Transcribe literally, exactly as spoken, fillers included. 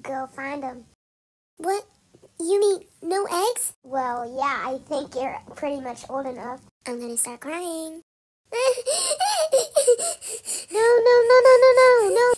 go find them. What? You mean no eggs? Well, yeah, I think you're pretty much old enough. I'm gonna start crying. No, no, no, no, no, no, no,